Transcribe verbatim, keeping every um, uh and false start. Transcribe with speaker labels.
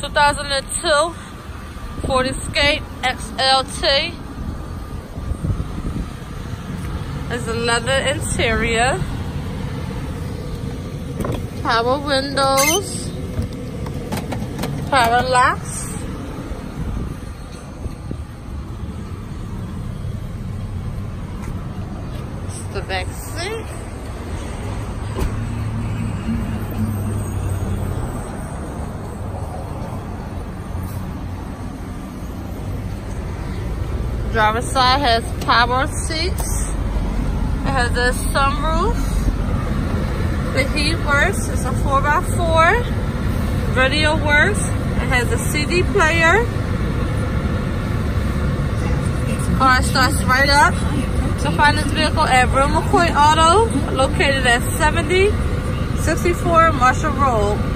Speaker 1: two thousand two Ford Escape X L T. There's a leather interior. Power windows. Power locks. It's the back seat. Driver's side has power seats. It has a sunroof. The heat works. It's a four by four. Radio works. It has a C D player. Car starts right up. To find this vehicle at Real McCoy Auto, located at seventy sixty-four Marshall Road.